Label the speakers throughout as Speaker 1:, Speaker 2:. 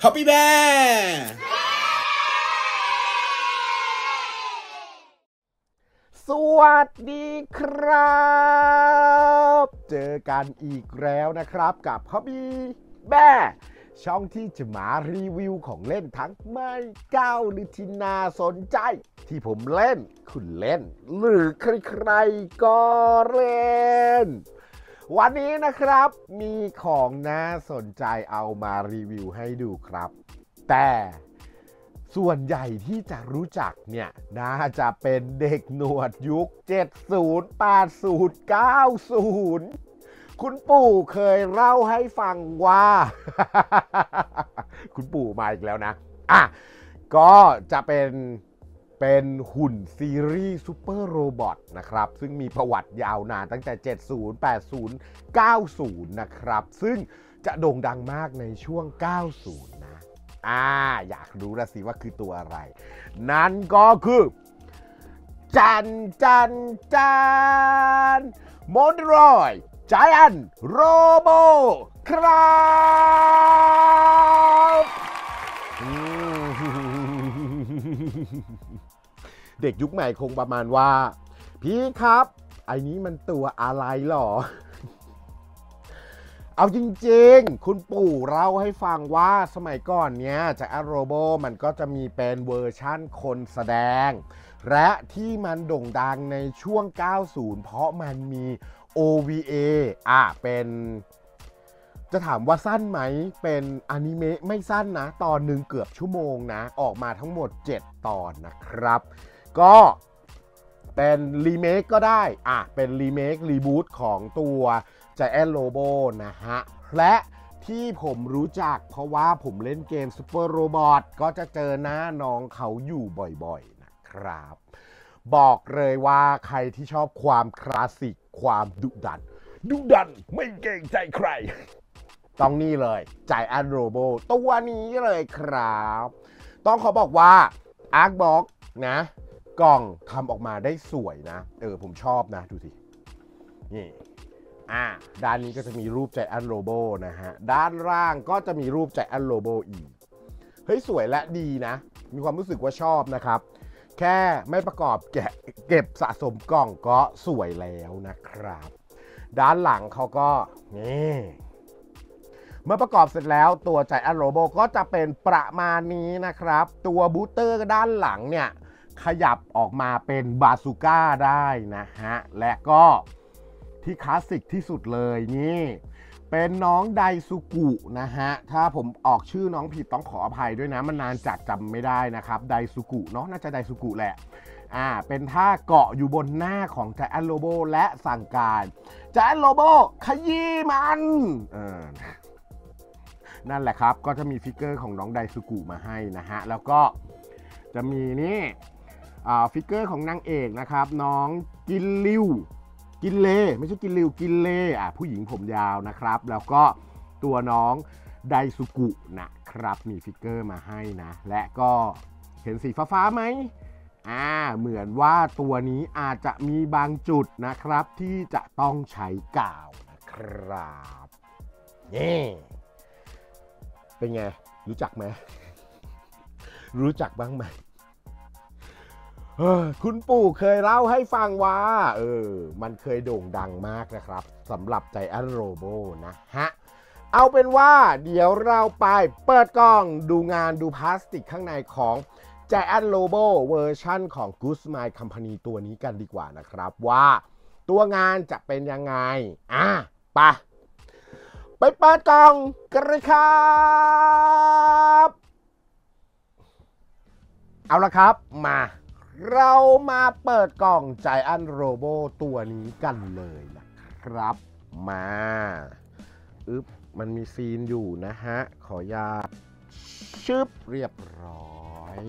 Speaker 1: Happy Bear
Speaker 2: สวัสดีครับเจอกันอีกแล้วนะครับกับ Happy Bear ช่องที่จะมารีวิวของเล่นทั้งไม่เก้าหรือที่น่าสนใจที่ผมเล่นคุณเล่นหรือใครๆก็เล่นวันนี้นะครับมีของน่าสนใจเอามารีวิวให้ดูครับแต่ส่วนใหญ่ที่จะรู้จักเนี่ยน่าจะเป็นเด็กหนวดยุค70 80 90คุณปู่เคยเล่าให้ฟังว่า คุณปู่มาอีกแล้วนะก็จะเป็นหุ่นซีรีส์ซูเปอร์โรบอทนะครับซึ่งมีประวัติยาวนานตั้งแต่70 80 90นะครับซึ่งจะโด่งดังมากในช่วง90นะอยากรู้ละสิว่าคือตัวอะไรนั่นก็คือจันโมดรอยไจแอนท์โรโบครับเด็กยุคใหม่คงประมาณว่าพี่ครับไอ้นี้มันตัวอะไรหรอเอาจริงๆคุณปู่เล่าให้ฟังว่าสมัยก่อนเนี้ยจากแอโรโบมันก็จะมีเป็นเวอร์ชั่นคนแสดงและที่มันโด่งดังในช่วง90เพราะมันมี OVA เป็นจะถามว่าสั้นไหมเป็นอนิเมะไม่สั้นนะตอนหนึ่งเกือบชั่วโมงนะออกมาทั้งหมด7ตอนนะครับก็เป็นรีเมคก็ได้เป็นรีเมครีบูตของตัวGiant Robo นะฮะและที่ผมรู้จักเพราะว่าผมเล่นเกม Super Robot ก็จะเจอหน้าน้องเขาอยู่บ่อยๆนะครับบอกเลยว่าใครที่ชอบความคลาสสิกความดุดันไม่เกรงใจใครต้องนี่เลย Giant Robo ตัวนี้เลยครับต้องขอบอกว่า Artbox นะกล่องทำออกมาได้สวยนะผมชอบนะดูสินี่ด้านนี้ก็จะมีรูปGiant Roboนะฮะด้านล่างก็จะมีรูปGiant Roboอีกเฮ้ยสวยและดีนะมีความรู้สึกว่าชอบนะครับแค่ไม่ประกอบเก็บสะสมกล่องก็สวยแล้วนะครับด้านหลังเขาก็นี่เมื่อประกอบเสร็จแล้วตัวGiant Roboก็จะเป็นประมาณนี้นะครับตัวบูสเตอร์ด้านหลังเนี่ยขยับออกมาเป็นบาซูก้าได้นะฮะและก็ที่คลาสสิกที่สุดเลยนี่เป็นน้องไดซุกุนะฮะถ้าผมออกชื่อน้องผิดต้องขออภัยด้วยนะมันนานจัดจำไม่ได้นะครับไดซุกุเนาะน่าจะไดซุกุแหละเป็นท่าเกาะอยู่บนหน้าของGiant Roboและสั่งการGiant Roboขยี้มันนั่นแหละครับก็จะมีฟิกเกอร์ของน้องไดซุกุมาให้นะฮะแล้วก็จะมีนี่ฟิกเกอร์ของนางเอกนะครับน้องกินเลไม่ใช่กินริวกินเลผู้หญิงผมยาวนะครับแล้วก็ตัวน้องไดซุกุนะครับมีฟิกเกอร์มาให้นะและก็เห็นสีฟ้าไหมเหมือนว่าตัวนี้อาจจะมีบางจุดนะครับที่จะต้องใช้กาวนะครับนี่เป็นไงรู้จักไหมรู้จักบ้างไหมคุณปู่เคยเล่าให้ฟังว่ามันเคยโด่งดังมากนะครับสำหรับ Giant Robo นะฮะเอาเป็นว่าเดี๋ยวเราไปเปิดกล้องดูงานดูพลาสติกข้างในของ Giant Robo เวอร์ชั่นของ Good Smile Company ตัวนี้กันดีกว่านะครับว่าตัวงานจะเป็นยังไงไปเปิดกล้องกันเลยครับเอาละครับมาเรามาเปิดกล่องGiant Roboตัวนี้กันเลยนะครับมามันมีซีนอยู่นะฮะขอญาตชึบเรียบร้อย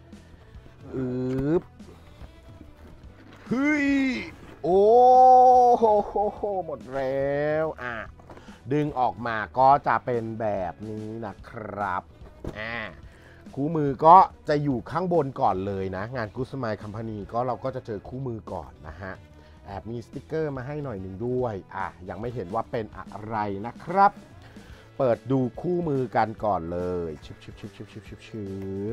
Speaker 2: เฮ้ยโอ้โหหมดแล้วดึงออกมาก็จะเป็นแบบนี้นะครับคู่มือก็จะอยู่ข้างบนก่อนเลยนะงาน Good Smile Company ก็เราก็จะเจอคู่มือก่อนนะฮะแอบมีสติ๊กเกอร์มาให้หน่อยหนึ่งด้วยยังไม่เห็นว่าเป็นอะไรนะครับเปิดดูคู่มือกันก่อนเลยชิบ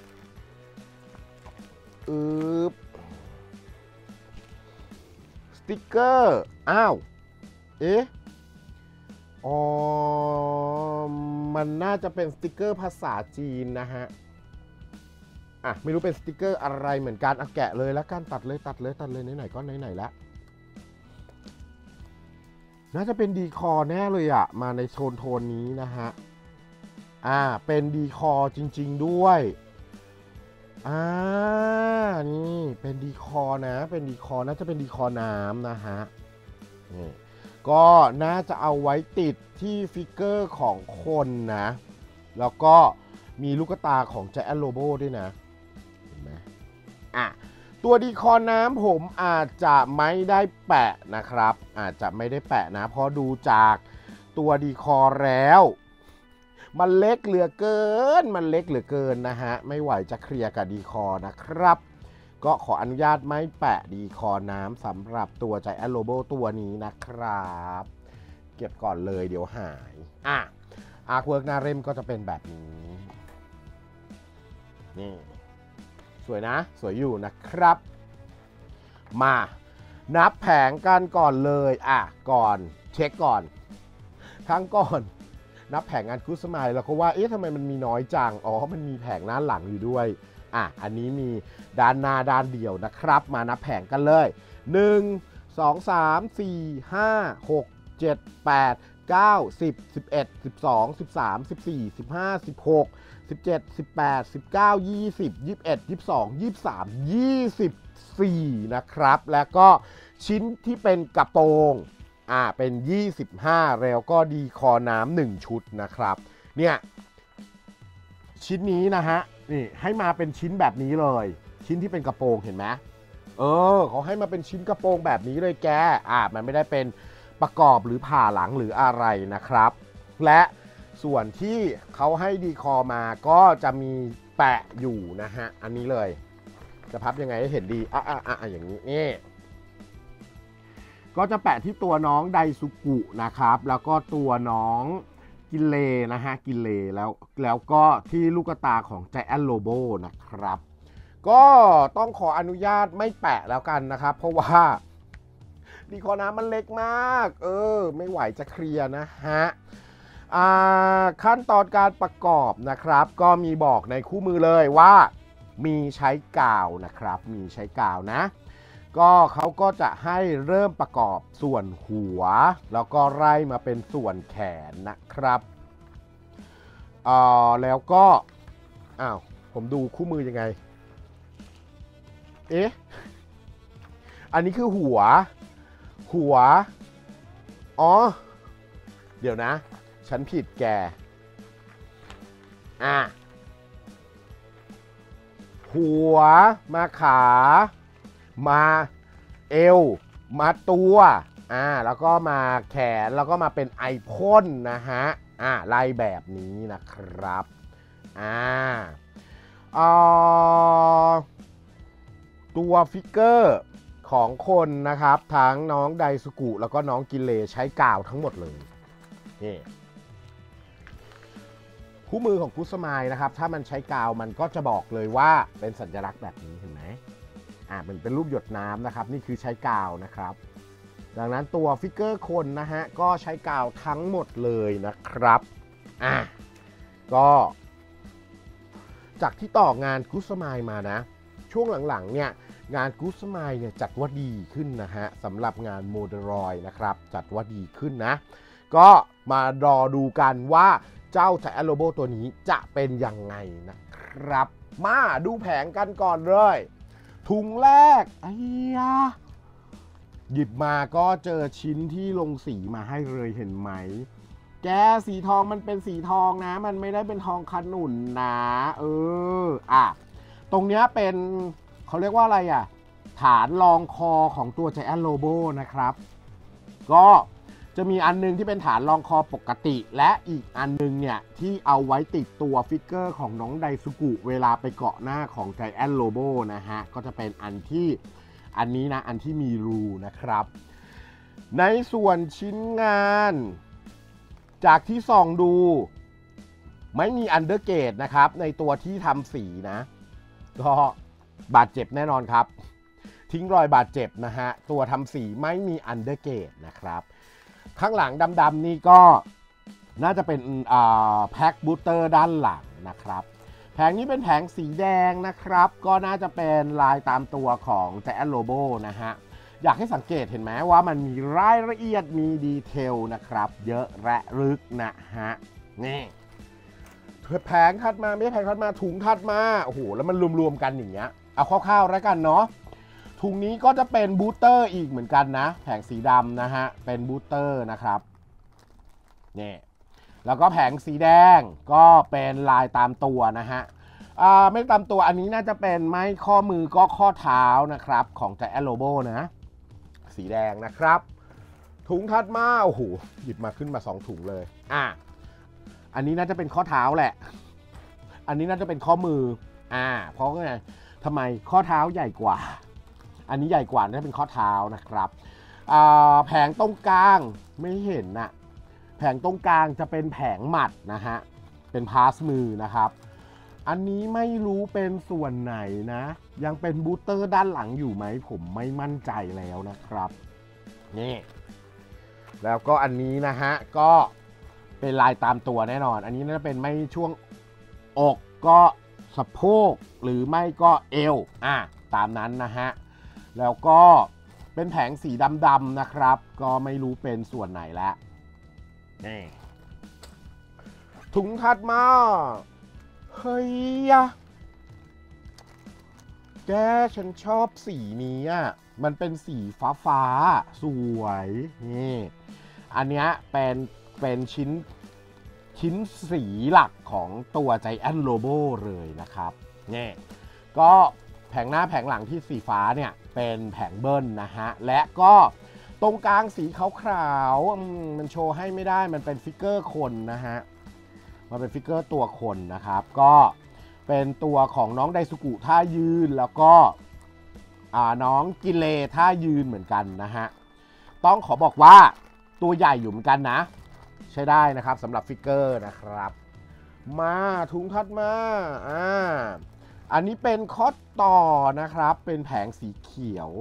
Speaker 2: สติ๊กเกอร์อ้าวเอ๊ะอ๋อมันน่าจะเป็นสติ๊กเกอร์ภาษาจีนนะฮะไม่รู้เป็นสติ๊กเกอร์อะไรเหมือนกันแกะเลยแล้วกันตัดเลยไหนๆก็ไหนๆแล้วน่าจะเป็นดีคอแน่เลยมาในโทนนี้นะฮะเป็นดีคอจริงๆด้วยนี่เป็นดีคอนะเป็นดีคอน่าจะเป็นดีคอน้ำนะฮะนี่ก็น่าจะเอาไว้ติดที่ฟิกเกอร์ของคนนะแล้วก็มีลูกตาของแจแอนโลโบด้วยนะเห็นไหมตัวดีคอน้ำผมอาจจะไม่ได้แปะนะครับอาจจะไม่ได้แปะนะเพราะดูจากตัวดีคอแล้วมันเล็กเหลือเกินนะฮะไม่ไหวจะเคลียร์กับดีคอนะครับก็ขออนุญาตไม่แปะดีคอน้ำสำหรับตัวใจแอนโลโบตัวนี้นะครับเก็บก่อนเลยเดี๋ยวหายอาร์คเวิร์กหน้าเล่มก็จะเป็นแบบนี้นี่สวยนะสวยอยู่นะครับมานับแผงกันก่อนเลยก่อนเช็คก่อนทั้งก่อนนับแผงงานคุสมายแล้วก็ว่าทำไมมันมีน้อยจังมันมีแผงหน้าหลังอยู่ด้วยอันนี้มีด้านหน้าด้านเดียวนะครับมานับแผงกันเลย1 2 3 4 5 6 7 8 9 10 11 12 13 14 15 16 17 18 19 20 21 22 23 24นะครับแล้วก็ชิ้นที่เป็นกระโปรงเป็น25แล้วก็ดีคอน้ำ1ชุดนะครับเนี่ยชิ้นนี้นะฮะนี่ให้มาเป็นชิ้นแบบนี้เลยชิ้นที่เป็นกระโปรงเห็นไหมเขาให้มาเป็นชิ้นกระโปรงแบบนี้เลยแกมันไม่ได้เป็นประกอบหรือผ่าหลังหรืออะไรนะครับและส่วนที่เขาให้ดีคอมาก็จะมีแปะอยู่นะฮะอันนี้เลยจะพับยังไงให้เห็นดีอย่างนี้นี่ก็จะแปะที่ตัวน้องไดซุกุนะครับแล้วก็ตัวน้องกิเลนะฮะกิเลแล้วก็ที่ลูกตาของใจแอนโลโบนะครับก็ต้องขออนุญาตไม่แปะแล้วกันนะครับเพราะว่าดีคอน้ำมันเล็กมากไม่ไหวจะเคลียร์นะฮะขั้นตอนการประกอบนะครับก็มีบอกในคู่มือเลยว่ามีใช้กาวนะครับมีใช้กาวนะก็เขาก็จะให้เริ่มประกอบส่วนหัวแล้วก็ไล่มาเป็นส่วนแขนนะครับแล้วก็ผมดูคู่มือยังไงอันนี้คือหัวเดี๋ยวนะฉันผิดแกหัวมาขามาเอวมาตัวแล้วก็มาแขนแล้วก็มาเป็นไอพ่นนะฮะไล่แบบนี้นะครับตัวฟิกเกอร์ของคนนะครับทั้งน้องไดซุกุแล้วก็น้องกิเลใช้กาวทั้งหมดเลยนี่คู่มือของคุสมายนะครับถ้ามันใช้กาวมันก็จะบอกเลยว่าเป็นสัญลักษณ์แบบนี้เห็นไหมเป็นรูปหยดน้ำนะครับนี่คือใช้กาวนะครับดังนั้นตัวฟิกเกอร์คนนะฮะก็ใช้กาวทั้งหมดเลยนะครับก็จากที่ต่องานคุสมายมานะช่วงหลังๆเนี่ยงานคุสมายเนี่ยจัดว่าดีขึ้นนะฮะสำหรับงานโมเดลรอยนะครับจัดว่าดีขึ้นนะก็มารอดูกันว่าเจ้าใจแอนโลโบตัวนี้จะเป็นยังไงนะครับมาดูแผงกันก่อนเลยถุงแรกหยิบมาก็เจอชิ้นที่ลงสีมาให้เลยเห็นไหมแกสีทองมันเป็นสีทองนะมันไม่ได้เป็นทองขนุนนะตรงเนี้ยเป็นเขาเรียกว่าอะไรฐานรองคอของตัวใจแอนโลโบนะครับก็จะมีอันนึงที่เป็นฐานรองคอปกติและอีกอันนึงเนี่ยที่เอาไว้ติดตัวฟิกเกอร์ของน้องไดซุกุเวลาไปเกาะหน้าของใจแอนโลโบนะฮะก็จะเป็นอันนี้นะอันที่มีรูนะครับในส่วนชิ้นงานจากที่ส่องดูไม่มีอันเดอร์เกตนะครับในตัวที่ทำสีนะก็บาดเจ็บแน่นอนครับทิ้งรอยบาดเจ็บนะฮะตัวทำสีไม่มีอันเดอร์เกตนะครับข้างหลังดำๆนี่ก็น่าจะเป็นแพ็คบูสเตอร์ด้านหลังนะครับแผงนี้เป็นแผงสีแดงนะครับก็น่าจะเป็นลายตามตัวของแจแอนโลโบนะฮะอยากให้สังเกตเห็นไหมว่ามันมีรายละเอียดมีดีเทลนะครับเยอะและลึกนะฮะนี่แผงถัดมาไม่ใช่แผงถัดมาถุงถัดมาโอ้โหแล้วมันรวมๆกันอย่างเงี้ยเอาคร่าวๆแล้วกันเนาะถุงนี้ก็จะเป็นบูสเตอร์อีกเหมือนกันนะแผงสีดำนะฮะเป็นบูสเตอร์นะครับนี่แล้วก็แผงสีแดงก็เป็นลายตามตัวนะฮะไม่ตามตัวอันนี้น่าจะเป็นไม้ข้อมือก็ข้อเท้านะครับของแจแอนโลโบนะสีแดงนะครับถุงถัดมาโอ้โหหยิบมาขึ้นมา2ถุงเลยอันนี้น่าจะเป็นข้อเท้าแหละอันนี้น่าจะเป็นข้อมือเพราะไงทำไมข้อเท้าใหญ่กว่าอันนี้ใหญ่กว่าน่าจะเป็นข้อเท้านะครับแผงตรงกลางไม่เห็นนะแผงตรงกลางจะเป็นแผงหมัดนะฮะเป็นพาสมือนะครับอันนี้ไม่รู้เป็นส่วนไหนนะยังเป็นบูสเตอร์ด้านหลังอยู่ไหมผมไม่มั่นใจแล้วนะครับนี่แล้วก็อันนี้นะฮะก็เป็นลายตามตัวแน่นอนอันนี้น่าจะเป็นไม่ช่วงอกก็สะโพกหรือไม่ก็เอวตามนั้นนะฮะแล้วก็เป็นแผงสีดำๆนะครับก็ไม่รู้เป็นส่วนไหนแล้วนี่ถุงถัดมาเฮ้ยแกฉันชอบสีนี้มันเป็นสีฟ้าสวยนี่อันนี้เป็นชิ้นสีหลักของตัวใจแอนโลโบเลยนะครับนี่ก็แผงหน้าแผงหลังที่สีฟ้าเนี่ยเป็นแผงเบิ้ลนะฮะและก็ตรงกลางสีขาวๆมันโชว์ให้ไม่ได้มันเป็นฟิกเกอร์คนนะฮะมันเป็นฟิกเกอร์ตัวคนนะครับก็เป็นตัวของน้องไดซุกุท่ายืนแล้วก็น้องกิเลท่ายืนเหมือนกันนะฮะต้องขอบอกว่าตัวใหญ่อยู่เหมือนกันนะใช้ได้นะครับสำหรับฟิกเกอร์นะครับมาถุงถัดมาอันนี้เป็นคอตต่อนะครับเป็นแผงสีเขียว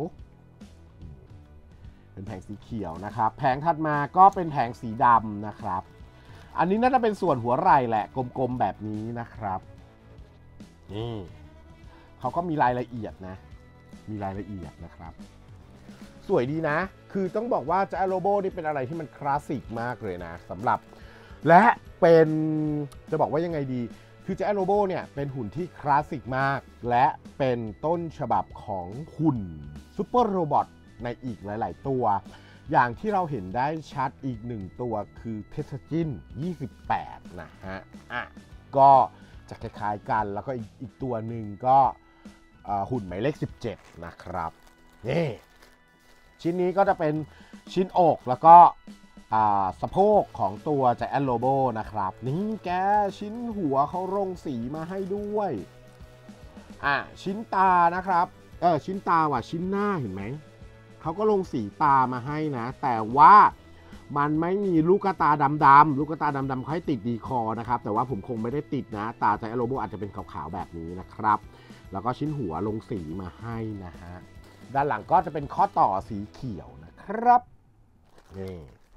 Speaker 2: นะครับแผงถัดมาก็เป็นแผงสีดำนะครับอันนี้น่าจะเป็นส่วนหัวไหล่แหละกลมๆแบบนี้นะครับนี่เขาก็มีรายละเอียดนะนะครับสวยดีนะคือต้องบอกว่าจาโรโบนี่เป็นอะไรที่มันคลาสสิกมากเลยนะสำหรับและเป็นจะบอกว่ายังไงดีคือจาโรโบเนี่ยเป็นหุ่นที่คลาสสิกมากและเป็นต้นฉบับของหุ่นซูเปอร์โรบอทในอีกหลายๆตัวอย่างที่เราเห็นได้ชัดอีก1ตัวคือเทสจิน28นะฮะก็จะคล้ายๆกันแล้วก็อีกตัวหนึ่งก็หุ่นหมายเลข17นะครับนี่ชิ้นนี้ก็จะเป็นชิ้นอกแล้วก็สะโพกของตัวใจแอนโลโบนะครับนี่แกชิ้นหัวเขาลงสีมาให้ด้วยชิ้นตานะครับชิ้นตาชิ้นหน้าเห็นไหมเขาก็ลงสีตามาให้นะแต่ว่ามันไม่มีลูกตาดำๆลูกตาดำๆเขาให้ติดดีคอนะครับแต่ว่าผมคงไม่ได้ติดนะตาใจแอนโลโบอาจจะเป็นขาวๆแบบนี้นะครับแล้วก็ชิ้นหัวลงสีมาให้นะฮะด้านหลังก็จะเป็นข้อต่อสีเขียวนะครับนี่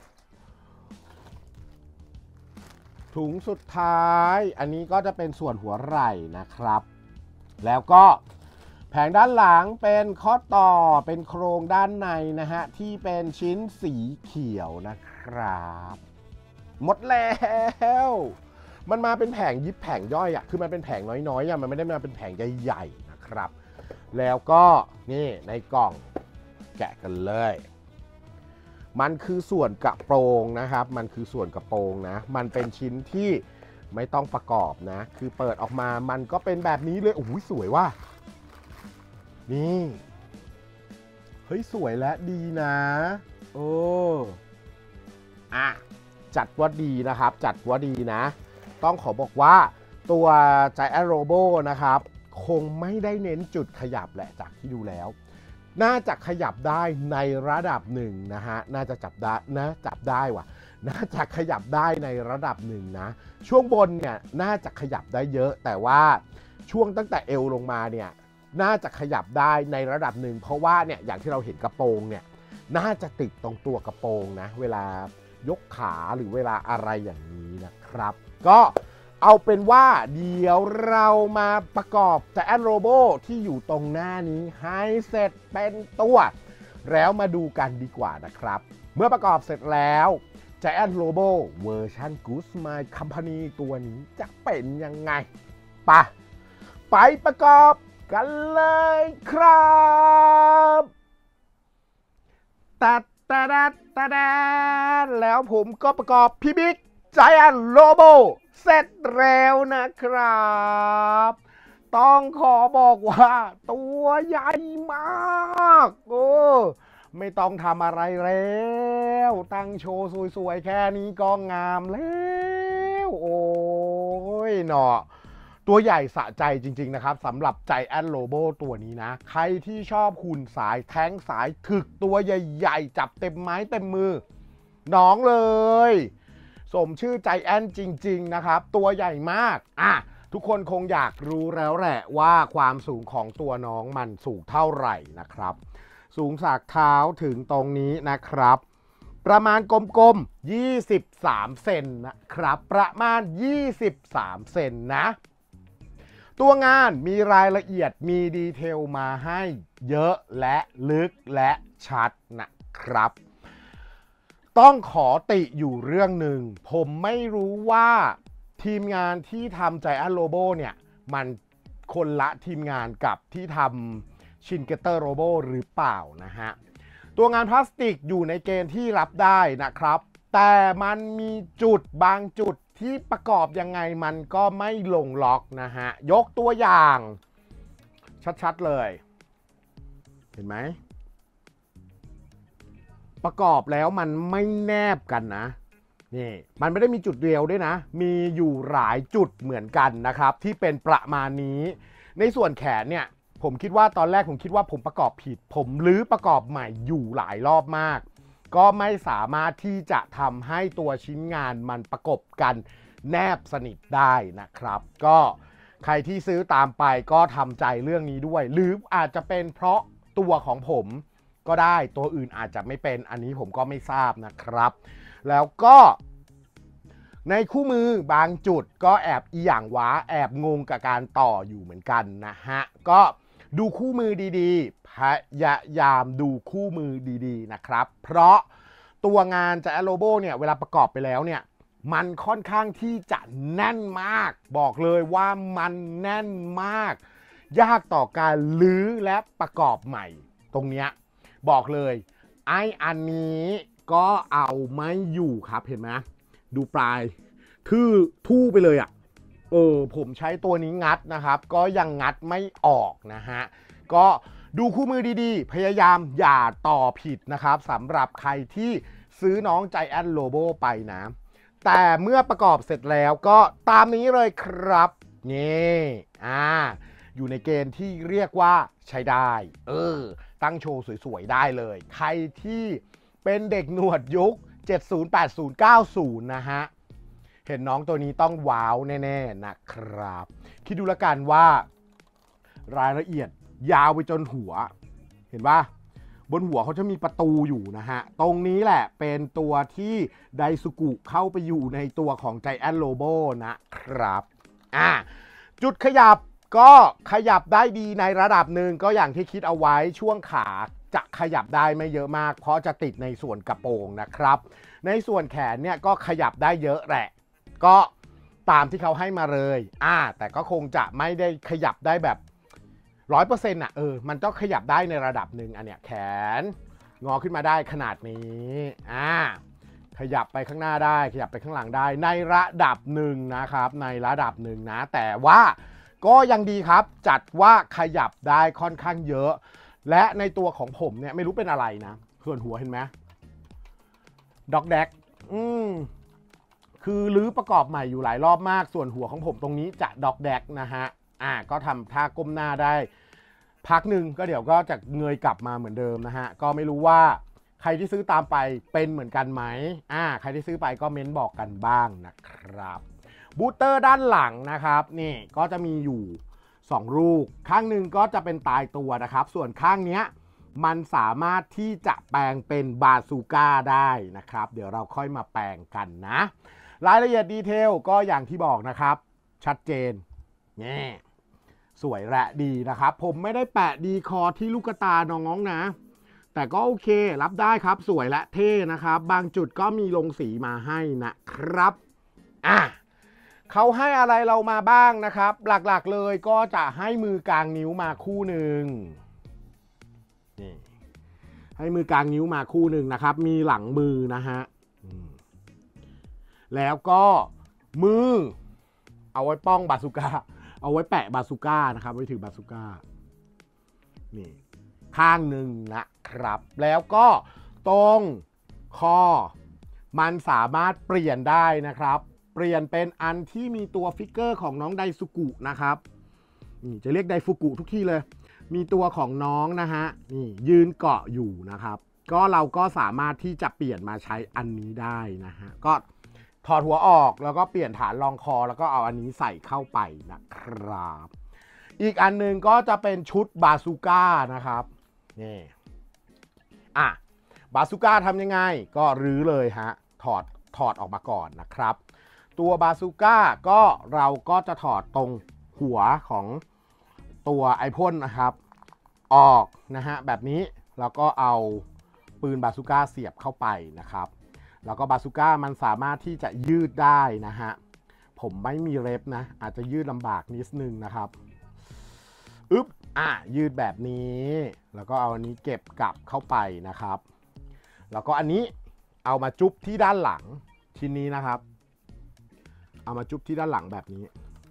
Speaker 2: ถุงสุดท้ายอันนี้ก็จะเป็นส่วนหัวไหล่นะครับแล้วก็แผงด้านหลังเป็นข้อต่อเป็นโครงด้านในนะฮะที่เป็นชิ้นสีเขียวนะครับหมดแล้วมันมาเป็นแผงยิบแผงย่อยคือมันเป็นแผงน้อยๆมันไม่ได้มาเป็นแผงใหญ่ๆนะครับแล้วก็นี่ในกล่องแกะกันเลยมันคือส่วนกระโปรงนะครับมันคือส่วนกระโปรงนะมันเป็นชิ้นที่ไม่ต้องประกอบนะคือเปิดออกมามันก็เป็นแบบนี้เลยโอ้โหสวยว่ะนี่เฮ้ยสวยและดีนะจัดว่าดีนะครับจัดว่าดีนะต้องขอบอกว่าตัวใจแอนโรโบนะครับคงไม่ได้เน้นจุดขยับแหละจากที่ดูแล้วน่าจะขยับได้ในระดับหนึ่งนะฮะน่าจะจับได้ว่ะน่าจะขยับได้ในระดับหนึ่งนะช่วงบนเนี่ยน่าจะขยับได้เยอะแต่ว่าช่วงตั้งแต่เอวลงมาเนี่ยน่าจะขยับได้ในระดับหนึ่งเพราะว่าเนี่ยอย่างที่เราเห็นกระโปรงเนี่ยน่าจะติดตรงตัวกระโปรงนะเวลายกขาหรือเวลาอะไรอย่างนี้นะครับก็เอาเป็นว่าเดี๋ยวเรามาประกอบแต่แอนโรโบที่อยู่ตรงหน้านี้ให้เสร็จเป็นตัวแล้วมาดูกันดีกว่านะครับเมื่อประกอบเสร็จแล้ว Giant Robo เวอร์ชัน Good Smile Company ตัวนี้จะเป็นยังไงไปประกอบกันเลยครับตัดแล้วผมก็ประกอบพี่บิ๊ก Giant Robo เสร็จแล้วนะครับต้องขอบอกว่าตัวใหญ่มากไม่ต้องทำอะไรแล้วตั้งโชว์สวยๆแค่นี้ก็งามแล้วโอ้ยเนาะตัวใหญ่สะใจจริงๆนะครับสำหรับ Giant Robo ตัวนี้นะใครที่ชอบหุ่นสายแท้งสายถึกตัวใหญ่ๆจับเต็มไม้เต็มมือน้องเลยสมชื่อ Giant จริงๆนะครับตัวใหญ่มากทุกคนคงอยากรู้แล้วแหละว่าความสูงของตัวน้องมันสูงเท่าไหร่นะครับสูงจากเท้าถึงตรงนี้นะครับประมาณกลมๆ23เซนนะครับประมาณ23เซนนะตัวงานมีรายละเอียดมีดีเทลมาให้เยอะและลึกและชัดนะครับต้องขอติอยู่เรื่องหนึ่งผมไม่รู้ว่าทีมงานที่ทำ Giant Robo เนี่ยมันคนละทีมงานกับที่ทำชินเกเตอร์โรโบหรือเปล่านะฮะตัวงานพลาสติกอยู่ในเกณฑ์ที่รับได้นะครับแต่มันมีจุดบางจุดที่ประกอบยังไงมันก็ไม่ลงล็อกนะฮะยกตัวอย่างชัดๆเลยเห็นไหมประกอบแล้วมันไม่แนบกันนะนี่มันไม่ได้มีจุดเดียวด้วยนะมีอยู่หลายจุดเหมือนกันนะครับที่เป็นประมาณนี้ในส่วนแขนเนี่ยผมคิดว่าตอนแรกผมคิดว่าผมประกอบผิดผมรื้อประกอบใหม่อยู่หลายรอบมากก็ไม่สามารถที่จะทำให้ตัวชิ้นงานมันประกบกันแนบสนิทได้นะครับก็ใครที่ซื้อตามไปก็ทำใจเรื่องนี้ด้วยหรืออาจจะเป็นเพราะตัวของผมก็ได้ตัวอื่นอาจจะไม่เป็นอันนี้ผมก็ไม่ทราบนะครับแล้วก็ในคู่มือบางจุดก็แอบอีหยังว้าแอบงงกับการต่ออยู่เหมือนกันนะฮะก็ดูคู่มือดีๆพยายามดูคู่มือดีๆนะครับเพราะตัวงานGiant Roboเนี่ยเวลาประกอบไปแล้วเนี่ยมันค่อนข้างที่จะแน่นมากบอกเลยว่ามันแน่นมากยากต่อการลื้อและประกอบใหม่ตรงเนี้ยบอกเลยอันนี้ก็เอาไม่อยู่ครับเห็นไหมดูปลายทู่ไปเลยผมใช้ตัวนี้งัดนะครับก็ยังงัดไม่ออกนะฮะก็ดูคู่มือดีๆพยายามอย่าต่อผิดนะครับสำหรับใครที่ซื้อน้อง Giant Robo ไปนะแต่เมื่อประกอบเสร็จแล้วก็ตามนี้เลยครับนี่อยู่ในเกณฑ์ที่เรียกว่าใช้ได้ตั้งโชว์สวยๆได้เลยใครที่เป็นเด็กหนวดยุค70 80 90นะฮะเห็นน้องตัวนี้ต้องว้าวแน่ๆนะครับคิดดูละกันว่ารายละเอียดยาวไปจนหัวเห็นป่ะบนหัวเขาจะมีประตูอยู่นะฮะตรงนี้แหละเป็นตัวที่ไดซุกุเข้าไปอยู่ในตัวของ Giant Robo นะครับจุดขยับก็ขยับได้ดีในระดับหนึ่งก็อย่างที่คิดเอาไว้ช่วงขาจะขยับได้ไม่เยอะมากเพราะจะติดในส่วนกระโปรงนะครับในส่วนแขนเนี่ยก็ขยับได้เยอะแหละก็ตามที่เขาให้มาเลยแต่ก็คงจะไม่ได้ขยับได้แบบ100%มันต้องขยับได้ในระดับหนึ่งอันเนี้ยแขนงอขึ้นมาได้ขนาดนี้ขยับไปข้างหน้าได้ขยับไปข้างหลังได้ในระดับหนึ่งนะครับในระดับหนึ่งนะแต่ว่าก็ยังดีครับจัดว่าขยับได้ค่อนข้างเยอะและในตัวของผมเนี่ยไม่รู้เป็นอะไรนะส่วนหัวเห็นไหมด็อกแดกคือรื้อประกอบใหม่อยู่หลายรอบมากส่วนหัวของผมตรงนี้จะด็อกแดกนะฮะก็ทำท่าก้มหน้าได้พักหนึ่งก็เดี๋ยวก็จะเงยกลับมาเหมือนเดิมนะฮะก็ไม่รู้ว่าใครที่ซื้อตามไปเป็นเหมือนกันไหมใครที่ซื้อไปก็เม้นบอกกันบ้างนะครับบูสเตอร์ด้านหลังนะครับนี่ก็จะมีอยู่2ลูกข้างหนึ่งก็จะเป็นตายตัวนะครับส่วนข้างเนี้ยมันสามารถที่จะแปลงเป็นบาซูก้าได้นะครับเดี๋ยวเราค่อยมาแปลงกันนะรายละเอียดดีเทลก็อย่างที่บอกนะครับชัดเจนนี่สวยและดีนะครับผมไม่ได้แปะดีคอที่ลูกตาน้องนะแต่ก็โอเครับได้ครับสวยและเท่นะครับบางจุดก็มีลงสีมาให้นะครับเขาให้อะไรเรามาบ้างนะครับหลักๆเลยก็จะให้มือกลางนิ้วมาคู่หนึ่งนี่ให้มือกลางนิ้วมาคู่หนึ่งนะครับมีหลังมือนะฮะแล้วก็มือเอาไว้ป้องบาซูก้าเอาไว้แปะบาซูก้านะครับไว้ถือบาซูก้านี่ข้างหนึ่งนะครับแล้วก็ตรงคอมันสามารถเปลี่ยนได้นะครับเปลี่ยนเป็นอันที่มีตัวฟิกเกอร์ของน้องไดซุกุนะครับนี่จะเรียกไดฟุกุทุกที่เลยมีตัวของน้องนะฮะนี่ยืนเกาะอยู่นะครับก็เราก็สามารถที่จะเปลี่ยนมาใช้อันนี้ได้นะฮะก็ถอดหัวออกแล้วก็เปลี่ยนฐานรองคอแล้วก็เอาอันนี้ใส่เข้าไปนะครับอีกอันนึงก็จะเป็นชุดบาซูก้านะครับนี่บาซูก้าทำยังไงก็รื้อเลยฮะถอดออกมาก่อนนะครับตัวบาซูก้าก็เราก็จะถอดตรงหัวของตัวไอพ่นนะครับออกนะฮะแบบนี้แล้วก็เอาปืนบาซูก้าเสียบเข้าไปนะครับแล้วก็บาซูก้ามันสามารถที่จะยืดได้นะฮะผมไม่มีเล็บนะอาจจะยืดลำบากนิดนึงนะครับยืดแบบนี้แล้วก็เอาอันนี้เก็บกลับเข้าไปนะครับแล้วก็อันนี้เอามาจุ๊บที่ด้านหลังชิ้นนี้นะครับเอามาจุ๊บที่ด้านหลังแบบนี้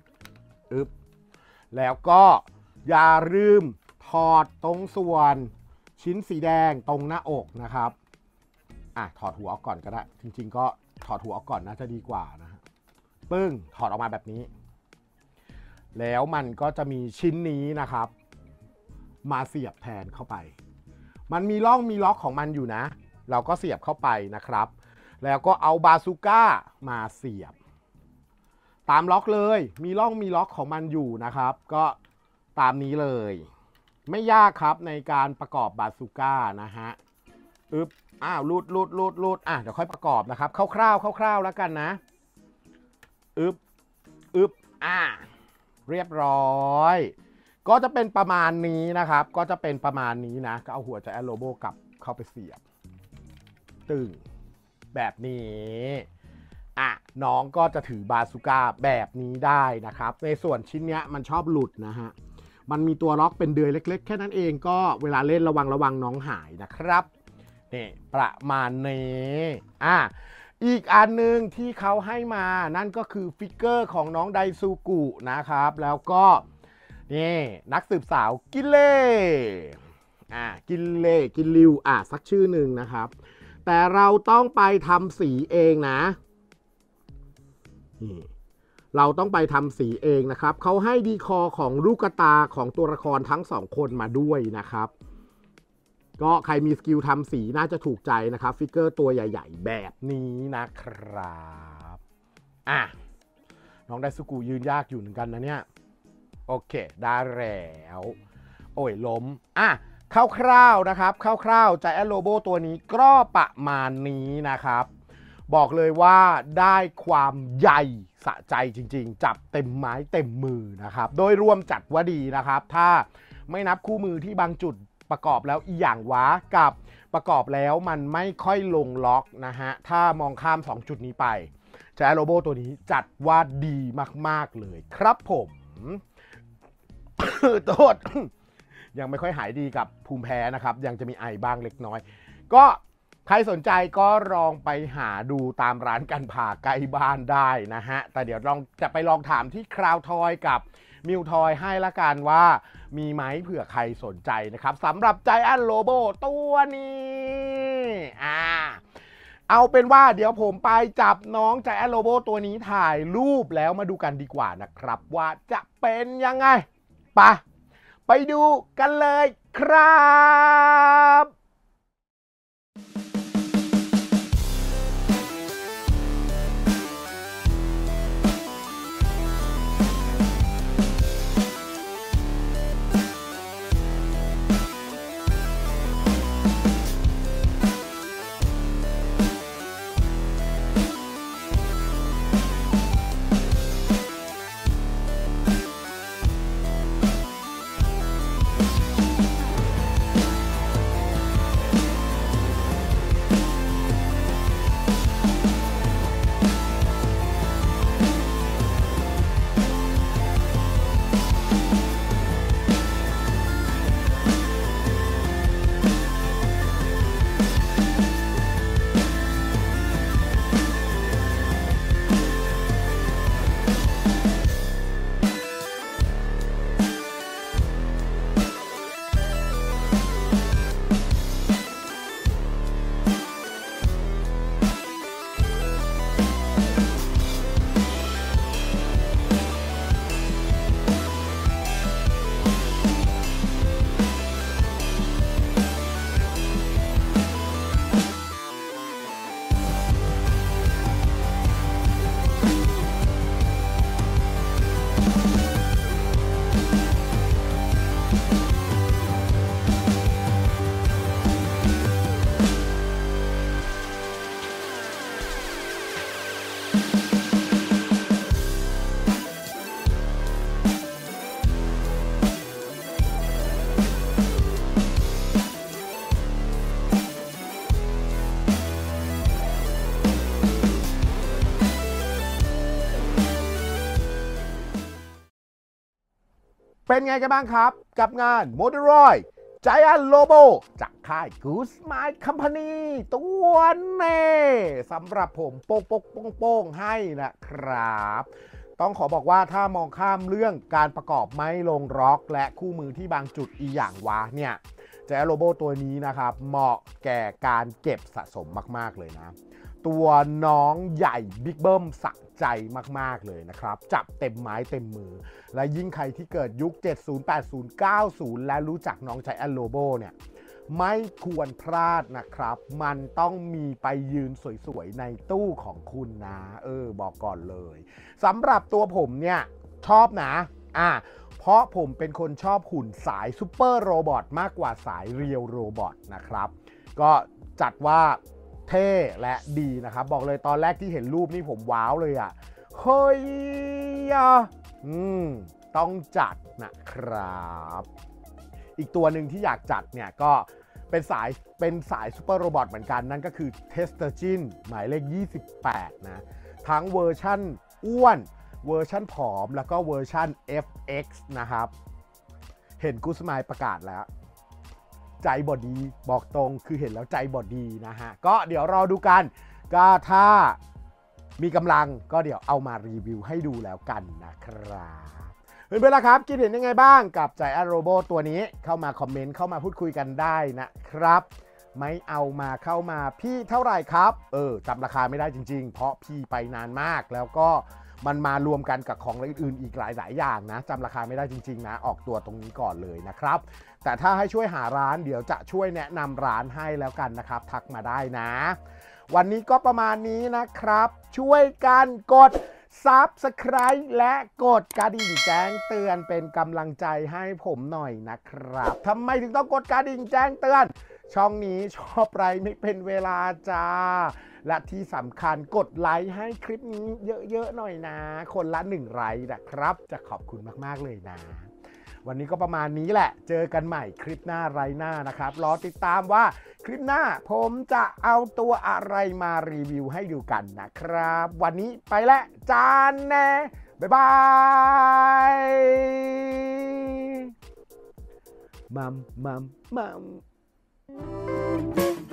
Speaker 2: แล้วก็อย่าลืมถอดตรงส่วนชิ้นสีแดงตรงหน้าอกนะครับถอดหัวออกก่อนก็ได้จริงๆก็ถอดหัวออกก่อนน่าจะดีกว่านะฮะปึ้งถอดออกมาแบบนี้แล้วมันก็จะมีชิ้นนี้นะครับมาเสียบแทนเข้าไปมันมีร่องมีล็อกของมันอยู่นะเราก็เสียบเข้าไปนะครับแล้วก็เอาบาซูก้ามาเสียบตามล็อกเลยมีร่องมีล็อกของมันอยู่นะครับก็ตามนี้เลยไม่ยากครับในการประกอบบาซูก้านะฮะรูดเดี๋ยวค่อยประกอบนะครับคร่าวๆแล้วกันนะเรียบร้อยก็จะเป็นประมาณนี้นะครับก็จะเป็นประมาณนี้นะก็เอาหัวใจแอนโลโบกลับเข้าไปเสียบตึงแบบนี้น้องก็จะถือบาซูก้าแบบนี้ได้นะครับในส่วนชิ้นเนี้ยมันชอบหลุดนะฮะมันมีตัวล็อกเป็นเดือยเล็กๆแค่นั้นเองก็เวลาเล่นระวังน้องหายนะครับนี่ประมาณนี้อีกอันหนึ่งที่เขาให้มานั่นก็คือฟิกเกอร์ของน้องไดซูกุนะครับแล้วก็นี่นักสืบสาวกินริวสักชื่อหนึ่งนะครับแต่เราต้องไปทำสีเองนะนี่เราต้องไปทำสีเองนะครับเขาให้ดีคอของลูกตาของตัวละครทั้ง2คนมาด้วยนะครับก็ใครมีสกิลทำสีน่าจะถูกใจนะครับฟิกเกอร์ตัวใหญ่ๆแบบนี้นะครับน้องไดซุกุยืนยากอยู่เหมือนกันนะเนี่ยโอเคได้แล้วโอ้ยล้มคร่าวๆนะครับคร่าวๆใจแอนโลโบตัวนี้ก็ประมาณนี้นะครับบอกเลยว่าได้ความใหญ่สะใจจริงๆจับเต็มไม้เต็มมือนะครับโดยรวมจัดว่าดีนะครับถ้าไม่นับคู่มือที่บางจุดประกอบแล้วอีอย่างวะกับประกอบแล้วมันไม่ค่อยลงล็อกนะฮะถ้ามองข้าม2จุดนี้ไปใจแอนโลโบตัวนี้จัดว่าดีมากๆเลยครับผมโทษ ยังไม่ค่อยหายดีกับภูมิแพ้นะครับยังจะมีไอบ้างเล็กน้อยก็ใครสนใจก็ลองไปหาดูตามร้านกันผ่าใกล้บ้านได้นะฮะแต่เดี๋ยวจะไปลองถามที่คราวทอยกับมิวทอยให้ละกันว่ามีไหมเผื่อใครสนใจนะครับสำหรับใจแอนโลโบตัวนี้เอาเป็นว่าเดี๋ยวผมไปจับน้องใจแอนโลโบตัวนี้ถ่ายรูปแล้วมาดูกันดีกว่านะครับว่าจะเป็นยังไงไปดูกันเลยครับเป็นไงกันบ้างครับกับงาน m o d e r o y Giant Robo จากค่าย Good Smile Company ตัวเน่สำหรับผมโป้งให้นะครับต้องขอบอกว่าถ้ามองข้ามเรื่องการประกอบไม้ลงร็อกและคู่มือที่บางจุดอีอย่างวะเนี่ยGiant Robo ตัวนี้นะครับเหมาะแก่การเก็บสะสมมากๆเลยนะตัวน้องใหญ่บิ๊กเบิ้มสะใจมากๆเลยนะครับจับเต็มไม้เต็มมือและยิ่งใครที่เกิดยุค 70 80 90 และรู้จักน้องGiant Robo เนี่ยไม่ควรพลาดนะครับมันต้องมีไปยืนสวยๆในตู้ของคุณนะบอกก่อนเลยสำหรับตัวผมเนี่ยชอบนะเพราะผมเป็นคนชอบหุ่นสายซูเปอร์โรบอทมากกว่าสายเรียวโรบอทนะครับก็จัดว่าเท่และดีนะครับบอกเลยตอนแรกที่เห็นรูปนี่ผมว้าวเลยเฮ้ยต้องจัดนะครับอีกตัวหนึ่งที่อยากจัดเนี่ยก็เป็นสายซูเปอร์โรบอทเหมือนกันนั่นก็คือเทสเตอร์จินหมายเลข28นะทั้งเวอร์ชั่นอ้วนเวอร์ชั่นผอมแล้วก็เวอร์ชั่น FX นะครับเห็นกูสมายประกาศแล้วใจบอดีบอกตรงคือเห็นแล้วใจบอดีนะฮะก็เดี๋ยวรอดูกันก็ถ้ามีกำลังก็เดี๋ยวเอามารีวิวให้ดูแล้วกันนะครับเพื่อนๆล่ะครับคิดเห็นยังไงบ้างกับGiant Roboตัวนี้เข้ามาคอมเมนต์เข้ามาพูดคุยกันได้นะครับไม่เอามาเข้ามาพี่เท่าไหร่ครับจำราคาไม่ได้จริงๆเพราะพี่ไปนานมากแล้วก็มันมารวมกันกับของอื่นๆอีกหลายอย่างนะจำราคาไม่ได้จริงๆนะออกตัวตรงนี้ก่อนเลยนะครับแต่ถ้าให้ช่วยหาร้านเดี๋ยวจะช่วยแนะนำร้านให้แล้วกันนะครับทักมาได้นะวันนี้ก็ประมาณนี้นะครับช่วยกันกด Subscribe และกดกระดิ่งแจ้งเตือนเป็นกำลังใจให้ผมหน่อยนะครับทำไมถึงต้องกดกระดิ่งแจ้งเตือนช่องนี้ชอบไรไม่เป็นเวลาจ้าและที่สำคัญกดไลค์ให้คลิปนี้เยอะๆหน่อยนะคนละ1ไลค์นะครับจะขอบคุณมากๆเลยนะวันนี้ก็ประมาณนี้แหละเจอกันใหม่คลิปหน้าไรหน้านะครับรอติดตามว่าคลิปหน้าผมจะเอาตัวอะไรมารีวิวให้ดูกันนะครับวันนี้ไปแล้วจานแน่บ๊ายบายมัม